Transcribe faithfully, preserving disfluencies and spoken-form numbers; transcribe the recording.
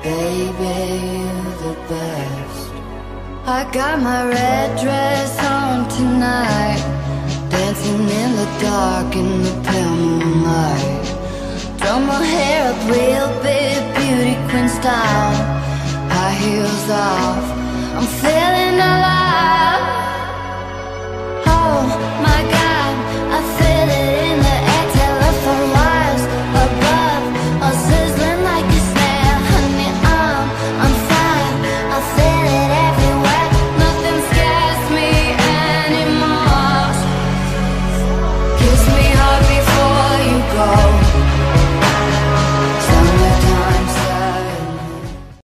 Baby, you're the best. I got my red dress on tonight, dancing in the dark in the pale moonlight. Throw my hair up real big, beauty queen style. High heels off, I'm feeling alive. Oh, my